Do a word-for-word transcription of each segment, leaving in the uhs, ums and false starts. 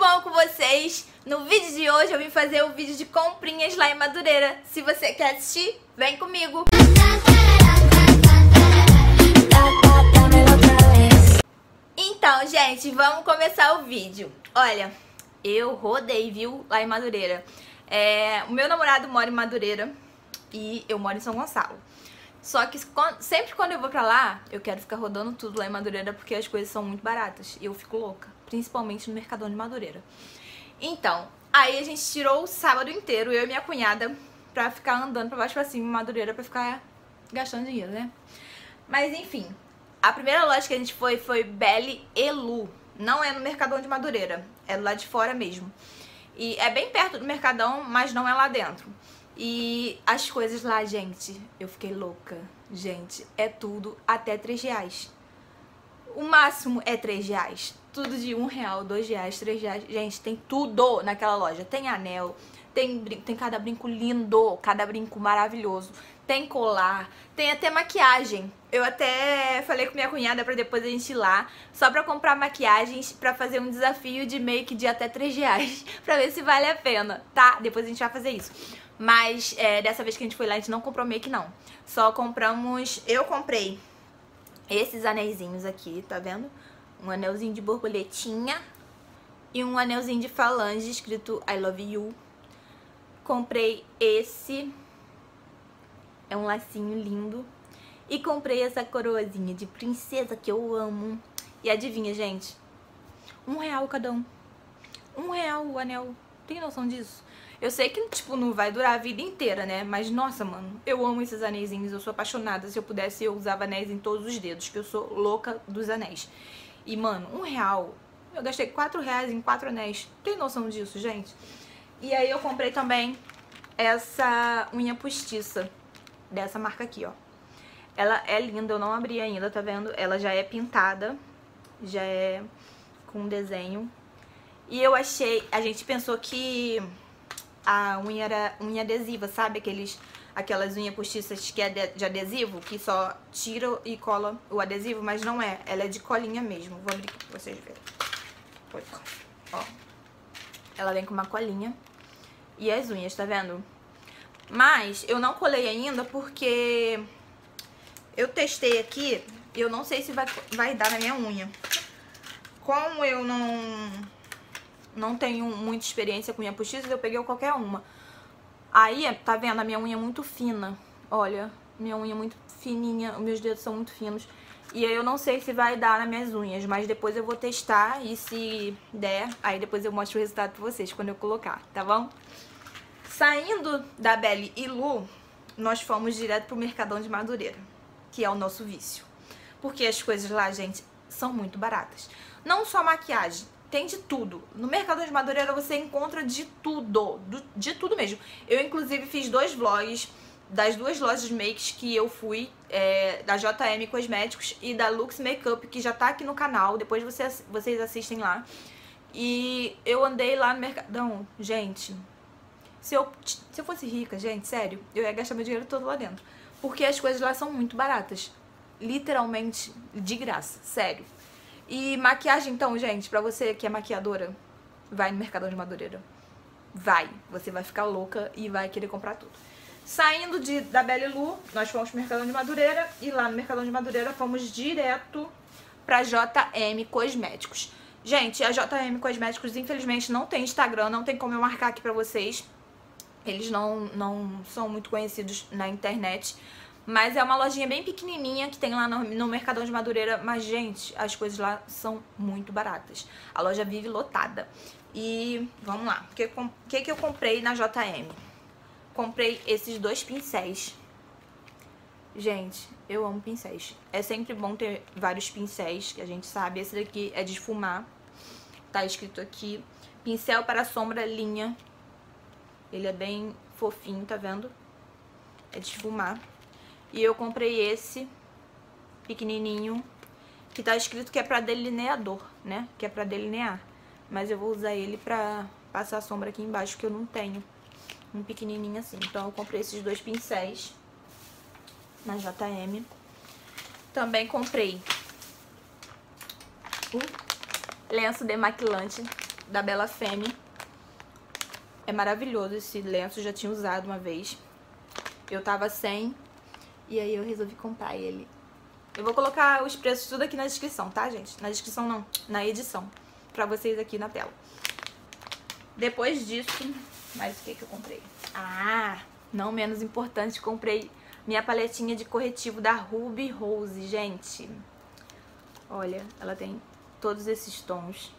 bom com vocês? No vídeo de hoje eu vim fazer o vídeo de comprinhas lá em Madureira. Se você quer assistir, vem comigo! Então, gente, vamos começar o vídeo. Olha, eu rodei, viu, lá em Madureira. É, o meu namorado mora em Madureira e eu moro em São Gonçalo. Só que sempre quando eu vou pra lá, eu quero ficar rodando tudo lá em Madureira porque as coisas são muito baratas e eu fico louca, principalmente no Mercadão de Madureira. Então, aí a gente tirou o sábado inteiro, eu e minha cunhada, pra ficar andando pra baixo e pra cima em Madureira pra ficar gastando dinheiro, né? Mas enfim, a primeira loja que a gente foi foi Belle e Lu. Não é no Mercadão de Madureira, é lá de fora mesmo. E é bem perto do Mercadão, mas não é lá dentro. E as coisas lá, gente, eu fiquei louca. Gente, é tudo até três reais. O máximo é três reais. Tudo de um real, dois reais, três reais. Gente, tem tudo naquela loja. Tem anel, tem, tem cada brinco lindo, cada brinco maravilhoso. Tem colar, tem até maquiagem. Eu até falei com minha cunhada pra depois a gente ir lá, só pra comprar maquiagens, pra fazer um desafio de make de até três reais, pra ver se vale a pena, tá? Depois a gente vai fazer isso. Mas é, dessa vez que a gente foi lá, a gente não comprou make, não. Só compramos... Eu comprei esses anéisinhos aqui, tá vendo? Um anelzinho de borboletinha e um anelzinho de falange escrito I love you. Comprei esse... É um lacinho lindo. E comprei essa coroazinha de princesa que eu amo. E adivinha, gente? Um real cada um. Um real o anel. Tem noção disso? Eu sei que, tipo, não vai durar a vida inteira, né? Mas, nossa, mano, eu amo esses anéisinhos. Eu sou apaixonada. Se eu pudesse, eu usava anéis em todos os dedos. Que eu sou louca dos anéis. E, mano, um real. Eu gastei quatro reais em quatro anéis. Tem noção disso, gente? E aí eu comprei também essa unha postiça. Dessa marca aqui, ó. Ela é linda, eu não abri ainda, tá vendo? Ela já é pintada, já é com desenho. E eu achei, a gente pensou que a unha era unha adesiva, sabe? Aqueles, aquelas unhas postiças que é de, de adesivo, que só tira e cola o adesivo, mas não é. Ela é de colinha mesmo. Vou abrir aqui pra vocês verem. Ó. Ela vem com uma colinha. E as unhas, tá vendo? Mas eu não colei ainda porque eu testei aqui e eu não sei se vai, vai dar na minha unha. Como eu não, não tenho muita experiência com unha postiça, eu peguei qualquer uma. Aí, tá vendo? A minha unha é muito fina. Olha, minha unha é muito fininha, meus dedos são muito finos. E aí eu não sei se vai dar nas minhas unhas, mas depois eu vou testar e se der, aí depois eu mostro o resultado pra vocês quando eu colocar, tá bom? Saindo da Belle e Lu, nós fomos direto pro Mercadão de Madureira, que é o nosso vício. Porque as coisas lá, gente, são muito baratas. Não só maquiagem, tem de tudo. No Mercadão de Madureira você encontra de tudo, de tudo mesmo. Eu, inclusive, fiz dois vlogs das duas lojas de makes que eu fui, é, da J M Cosméticos e da Lux Makeup, que já tá aqui no canal, depois vocês, vocês assistem lá. E eu andei lá no Mercadão, gente... Se eu, se eu fosse rica, gente, sério, eu ia gastar meu dinheiro todo lá dentro. Porque as coisas lá são muito baratas. Literalmente de graça, sério. E maquiagem, então, gente, pra você que é maquiadora, vai no Mercadão de Madureira. Vai, você vai ficar louca e vai querer comprar tudo. Saindo de, da Belle e Lu, nós fomos pro Mercadão de Madureira. E lá no Mercadão de Madureira fomos direto pra J M Cosméticos. Gente, a J M Cosméticos, infelizmente, não tem Instagram, não tem como eu marcar aqui pra vocês. Eles não, não são muito conhecidos na internet. Mas é uma lojinha bem pequenininha que tem lá no, no Mercadão de Madureira. Mas, gente, as coisas lá são muito baratas. A loja vive lotada. E, vamos lá. O que, que, que eu comprei na J M? Comprei esses dois pincéis. Gente, eu amo pincéis. É sempre bom ter vários pincéis, que a gente sabe. Esse daqui é de esfumar. Tá escrito aqui. Pincel para sombra linha. Ele é bem fofinho, tá vendo? É de esfumar. E eu comprei esse pequenininho, que tá escrito que é pra delineador, né? Que é pra delinear. Mas eu vou usar ele pra passar a sombra aqui embaixo, que eu não tenho um pequenininho assim. Então eu comprei esses dois pincéis na J M. Também comprei um lenço demaquilante da Bella Femme. É maravilhoso esse lenço, já tinha usado uma vez. Eu tava sem, e aí eu resolvi comprar ele. Eu vou colocar os preços tudo aqui na descrição, tá, gente? Na descrição não, na edição, pra vocês aqui na tela. Depois disso, mais o que que eu comprei? Ah, não menos importante, comprei minha paletinha de corretivo da Ruby Rose, gente. Olha, ela tem todos esses tons.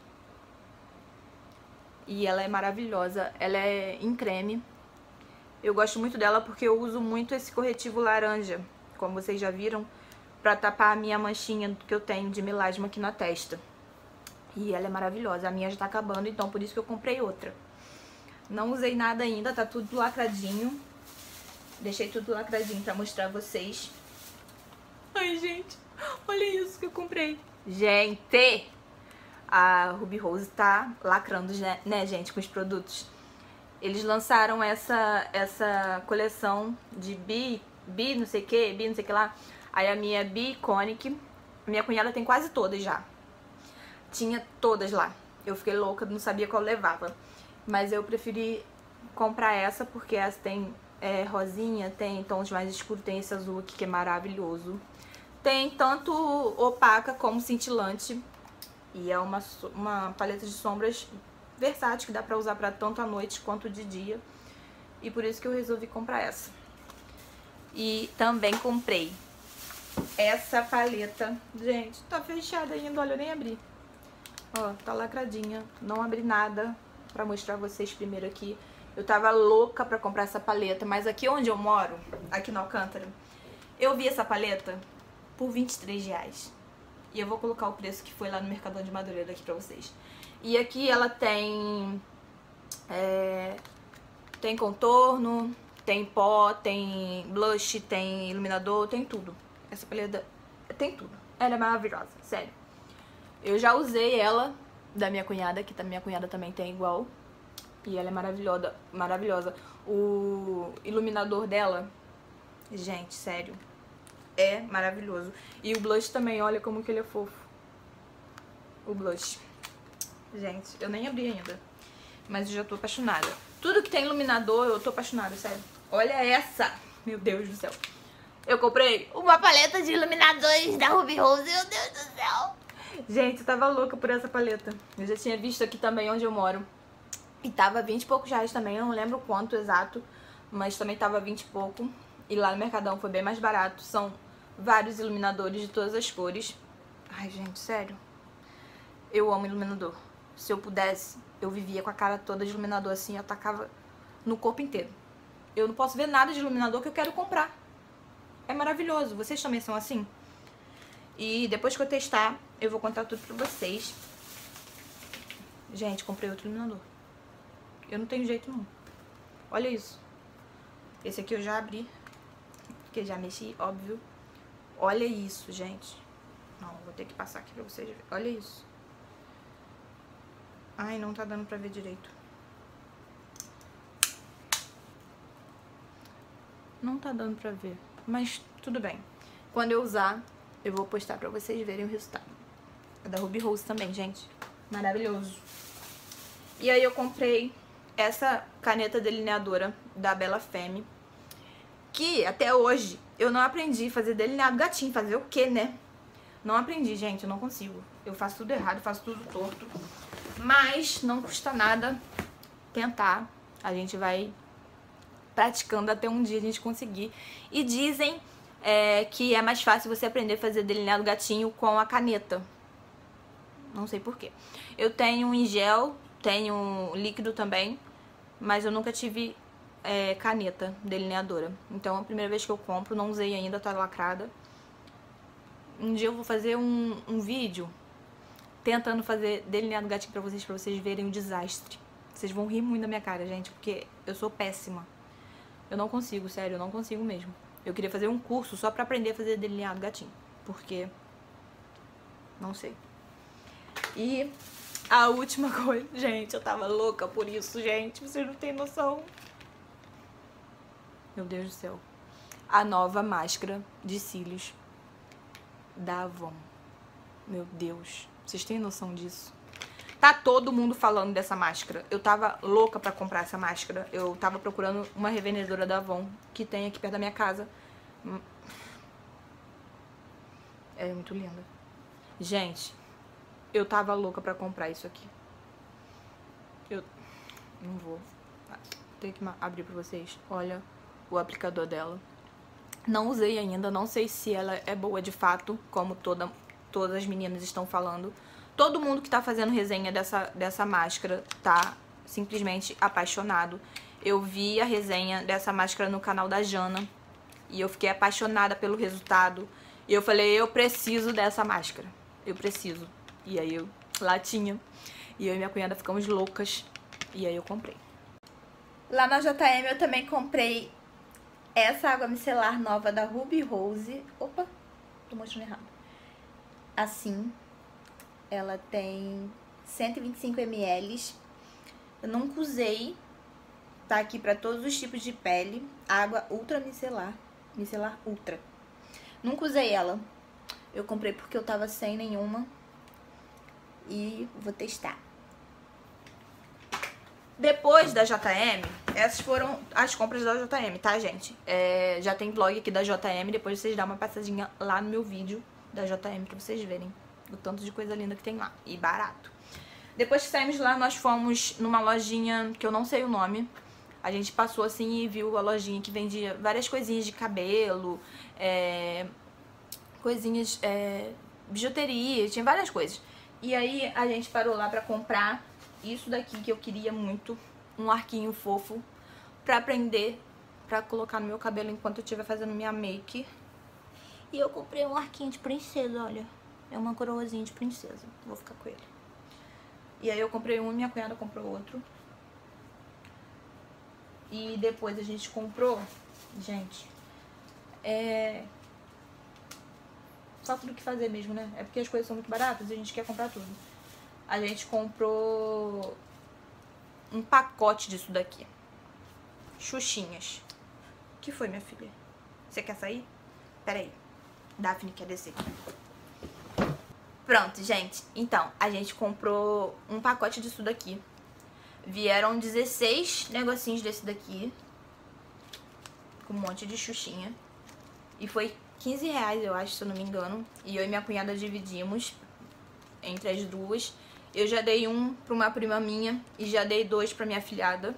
E ela é maravilhosa, ela é em creme. Eu gosto muito dela porque eu uso muito esse corretivo laranja, como vocês já viram, pra tapar a minha manchinha que eu tenho de melasma aqui na testa. E ela é maravilhosa, a minha já tá acabando, então por isso que eu comprei outra. Não usei nada ainda, tá tudo lacradinho. Deixei tudo lacradinho pra mostrar a vocês. Ai, gente, olha isso que eu comprei. Gente, a Ruby Rose tá lacrando, né, gente, com os produtos. Eles lançaram essa, essa coleção de bi, bi não sei o que, bi não sei o que lá. Aí a minha é Bi Iconic. Minha cunhada tem quase todas já. Tinha todas lá. Eu fiquei louca, não sabia qual levava. Mas eu preferi comprar essa porque essa tem é, rosinha, tem tons mais escuros, tem esse azul aqui que é maravilhoso. Tem tanto opaca como cintilante. E é uma, uma paleta de sombras versátil que dá pra usar pra tanto à noite quanto de dia. E por isso que eu resolvi comprar essa. E também comprei essa paleta. Gente, tá fechada ainda, olha, eu nem abri. Ó, tá lacradinha. Não abri nada pra mostrar vocês primeiro aqui. Eu tava louca pra comprar essa paleta, mas aqui onde eu moro, aqui no Alcântara, eu vi essa paleta por vinte e três reais. E eu vou colocar o preço que foi lá no Mercadão de Madureira aqui pra vocês. E aqui ela tem é, tem contorno, tem pó, tem blush, tem iluminador, tem tudo. Essa paleta tem tudo. Ela é maravilhosa, sério. Eu já usei ela da minha cunhada, que a minha cunhada também tem igual. E ela é maravilhosa, maravilhosa. O iluminador dela, gente, sério, é maravilhoso. E o blush também, olha como que ele é fofo. O blush. Gente, eu nem abri ainda, mas eu já tô apaixonada. Tudo que tem iluminador, eu tô apaixonada, sério. Olha essa, meu Deus do céu. Eu comprei uma paleta de iluminadores da Ruby Rose, meu Deus do céu. Gente, eu tava louca por essa paleta. Eu já tinha visto aqui também onde eu moro. E tava vinte e poucos reais também, eu não lembro quanto exato, mas também tava vinte e pouco. E lá no Mercadão foi bem mais barato. São vários iluminadores de todas as cores. Ai, gente, sério. Eu amo iluminador. Se eu pudesse, eu vivia com a cara toda de iluminador assim, eu atacava no corpo inteiro. Eu não posso ver nada de iluminador que eu quero comprar. É maravilhoso. Vocês também são assim? E depois que eu testar, eu vou contar tudo pra vocês. Gente, comprei outro iluminador. Eu não tenho jeito não. Olha isso. Esse aqui eu já abri, porque já mexi, óbvio. Olha isso, gente. Não, vou ter que passar aqui pra vocês verem. Olha isso. Ai, não tá dando pra ver direito. Não tá dando pra ver, mas tudo bem. Quando eu usar, eu vou postar pra vocês verem o resultado. É da Ruby Rose também, gente. Maravilhoso. E aí eu comprei essa caneta delineadora da Bella Femme, que até hoje eu não aprendi a fazer delineado gatinho. Fazer o quê, né? Não aprendi, gente, eu não consigo. Eu faço tudo errado, faço tudo torto. Mas não custa nada tentar. A gente vai praticando até um dia a gente conseguir. E dizem é, que é mais fácil você aprender a fazer delineado gatinho com a caneta. Não sei porquê. Eu tenho em gel, tenho líquido também, mas eu nunca tive é, caneta delineadora. Então a primeira vez que eu compro, não usei ainda, tá lacrada. Um dia eu vou fazer um, um vídeo tentando fazer delineado gatinho pra vocês, pra vocês verem o desastre. Vocês vão rir muito da minha cara, gente, porque eu sou péssima. Eu não consigo, sério, eu não consigo mesmo. Eu queria fazer um curso só pra aprender a fazer delineado gatinho, porque não sei. E a última coisa, gente, eu tava louca por isso, gente, vocês não têm noção. Meu Deus do céu. A nova máscara de cílios da Avon. Meu Deus, vocês têm noção disso? Tá todo mundo falando dessa máscara. Eu tava louca pra comprar essa máscara. Eu tava procurando uma revendedora da Avon que tem aqui perto da minha casa. É muito linda. Gente, eu tava louca pra comprar isso aqui. Eu não vou. Tenho que abrir pra vocês. Olha o aplicador dela. Não usei ainda, não sei se ela é boa de fato, como toda, todas as meninas estão falando. Todo mundo que tá fazendo resenha dessa, dessa máscara tá simplesmente apaixonado. Eu vi a resenha dessa máscara no canal da Jana e eu fiquei apaixonada pelo resultado. E eu falei, eu preciso dessa máscara. Eu preciso. E aí eu lá tinha. E eu e minha cunhada ficamos loucas. E aí eu comprei. Lá na J M eu também comprei essa água micelar nova da Ruby Rose. Opa, tô mostrando errado. Assim. Ela tem cento e vinte e cinco mililitros. Eu nunca usei. Tá aqui pra todos os tipos de pele. Água ultra micelar. Micelar ultra. Nunca usei ela. Eu comprei porque eu tava sem nenhuma. E vou testar. Depois da J M, essas foram as compras da J M, tá, gente? É, já tem vlog aqui da J M. Depois vocês dão uma passadinha lá no meu vídeo da J M pra vocês verem o tanto de coisa linda que tem lá. E barato. Depois que saímos de lá, nós fomos numa lojinha que eu não sei o nome. A gente passou assim e viu a lojinha que vendia várias coisinhas de cabelo, é, coisinhas, é, bijuteria, tinha várias coisas. E aí a gente parou lá pra comprar isso daqui que eu queria muito, um arquinho fofo pra prender, pra colocar no meu cabelo enquanto eu estiver fazendo minha make. E eu comprei um arquinho de princesa, olha. É uma coroazinha de princesa. Vou ficar com ele. E aí eu comprei um e minha cunhada comprou outro. E depois a gente comprou, gente, é... falta do que fazer mesmo, né? É porque as coisas são muito baratas e a gente quer comprar tudo. A gente comprou um pacote disso daqui. Xuxinhas. O que foi, minha filha? Você quer sair? Pera aí. Daphne quer descer. Pronto, gente. Então, a gente comprou um pacote disso daqui. Vieram dezesseis negocinhos desse daqui. Com um monte de xuxinha. E foi quinze reais, eu acho, se eu não me engano. E eu e minha cunhada dividimos entre as duas. Eu já dei um pra uma prima minha e já dei dois pra minha afilhada.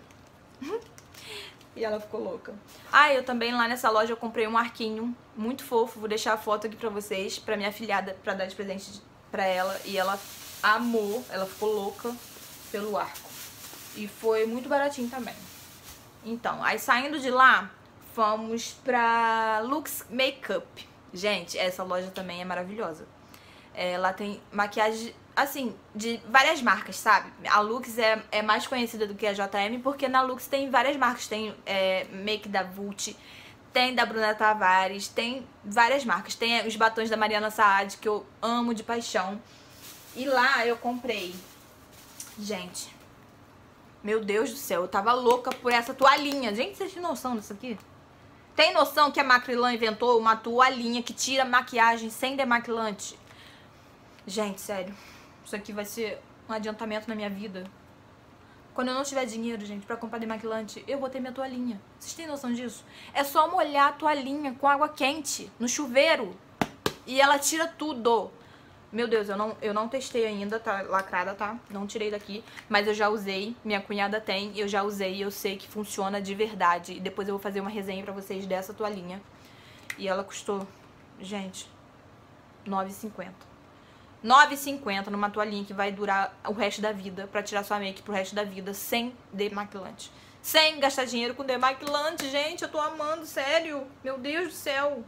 E ela ficou louca. Ah, eu também lá nessa loja eu comprei um arquinho muito fofo. Vou deixar a foto aqui pra vocês, pra minha afilhada, pra dar de presente pra ela. E ela amou, ela ficou louca pelo arco. E foi muito baratinho também. Então, aí saindo de lá, fomos pra Lux Makeup. Gente, essa loja também é maravilhosa. É, lá tem maquiagem, assim, de várias marcas, sabe? A Lux é, é mais conhecida do que a J M, porque na Lux tem várias marcas. Tem é, make da Vult, tem da Bruna Tavares, tem várias marcas. Tem os batons da Mariana Saad, que eu amo de paixão. E lá eu comprei, gente, meu Deus do céu, eu tava louca por essa toalhinha. Gente, vocês têm noção disso aqui? Tem noção que a Macrylan inventou uma toalhinha que tira maquiagem sem demaquilante? Gente, sério, isso aqui vai ser um adiantamento na minha vida. Quando eu não tiver dinheiro, gente, pra comprar demaquilante, eu vou ter minha toalhinha. Vocês têm noção disso? É só molhar a toalhinha com água quente, no chuveiro, e ela tira tudo. Meu Deus, eu não, eu não testei ainda, tá lacrada, tá? Não tirei daqui, mas eu já usei, minha cunhada tem, eu já usei e eu sei que funciona de verdade. E depois eu vou fazer uma resenha pra vocês dessa toalhinha. E ela custou, gente, nove reais e cinquenta centavos. nove reais e cinquenta centavos numa toalhinha que vai durar o resto da vida, pra tirar sua make pro resto da vida, sem demaquilante. Sem gastar dinheiro com demaquilante, gente, eu tô amando, sério. Meu Deus do céu.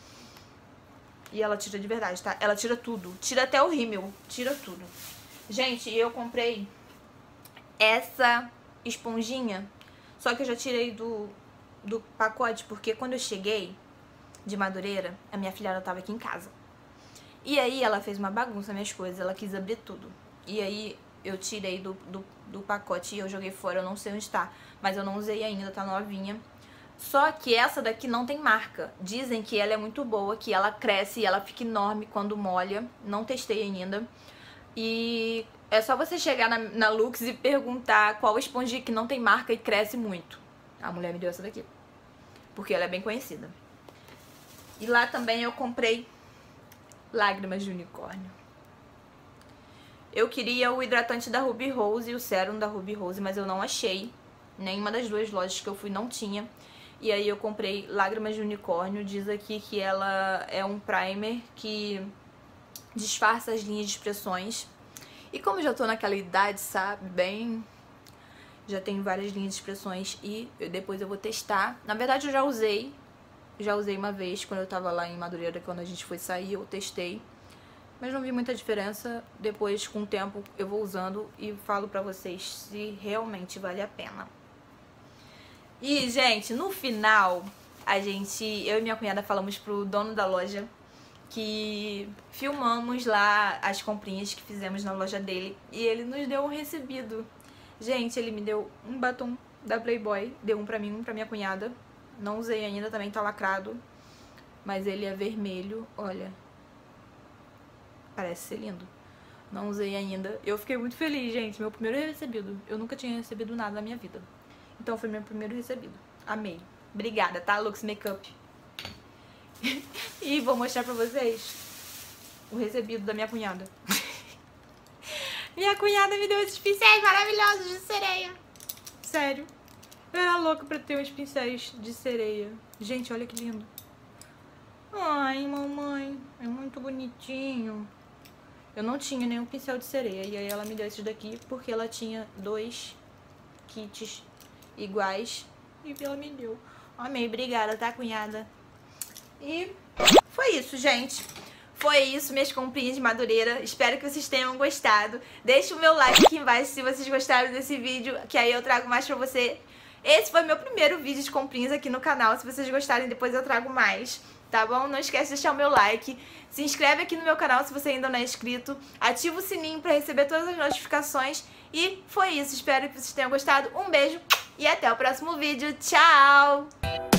E ela tira de verdade, tá? Ela tira tudo. Tira até o rímel. Tira tudo. Gente, eu comprei essa esponjinha. Só que eu já tirei do, do pacote, porque quando eu cheguei de Madureira, a minha filhada tava aqui em casa. E aí ela fez uma bagunça nas minhas coisas. Ela quis abrir tudo. E aí eu tirei do, do, do pacote e eu joguei fora. Eu não sei onde tá. Mas eu não usei ainda, tá novinha. Só que essa daqui não tem marca. Dizem que ela é muito boa, que ela cresce e ela fica enorme quando molha. Não testei ainda. E É só você chegar na, na Lux e perguntar qual esponjinha que não tem marca e cresce muito. A mulher me deu essa daqui, porque ela é bem conhecida. E lá também eu comprei lágrimas de unicórnio. Eu queria o hidratante da Ruby Rose e o sérum da Ruby Rose, mas eu não achei. Nenhuma das duas lojas que eu fui não tinha. E aí eu comprei lágrimas de unicórnio. Diz aqui que ela é um primer que disfarça as linhas de expressões. E como eu já tô naquela idade, sabe, bem... Já tenho várias linhas de expressões e eu, depois eu vou testar. Na verdade eu já usei. Já usei uma vez quando eu tava lá em Madureira, quando a gente foi sair, eu testei. Mas não vi muita diferença. Depois, com o tempo, eu vou usando e falo pra vocês se realmente vale a pena. E, gente, no final, a gente, eu e minha cunhada falamos pro dono da loja que filmamos lá as comprinhas que fizemos na loja dele e ele nos deu um recebido. Gente, ele me deu um batom da Playboy, deu um pra mim, um pra minha cunhada. Não usei ainda, também tá lacrado, mas ele é vermelho, olha. Parece ser lindo. Não usei ainda. Eu fiquei muito feliz, gente. Meu primeiro recebido. Eu nunca tinha recebido nada na minha vida. Então foi meu primeiro recebido. Amei. Obrigada, tá? Lux Makeup. E vou mostrar pra vocês o recebido da minha cunhada. Minha cunhada me deu esses pincéis maravilhosos de sereia. Sério. Eu era louca pra ter uns pincéis de sereia. Gente, olha que lindo. Ai, mamãe. É muito bonitinho. Eu não tinha nenhum pincel de sereia. E aí ela me deu esses daqui porque ela tinha dois kits iguais. E ela me deu. Amei, obrigada, tá, cunhada? E foi isso, gente. Foi isso, minhas comprinhas de Madureira. Espero que vocês tenham gostado. Deixa o meu like aqui embaixo se vocês gostaram desse vídeo, que aí eu trago mais pra você. Esse foi meu primeiro vídeo de comprinhas aqui no canal. Se vocês gostarem, depois eu trago mais, tá bom? Não esquece de deixar o meu like. Se inscreve aqui no meu canal se você ainda não é inscrito. Ativa o sininho pra receber todas as notificações. E foi isso. Espero que vocês tenham gostado. Um beijo e até o próximo vídeo. Tchau!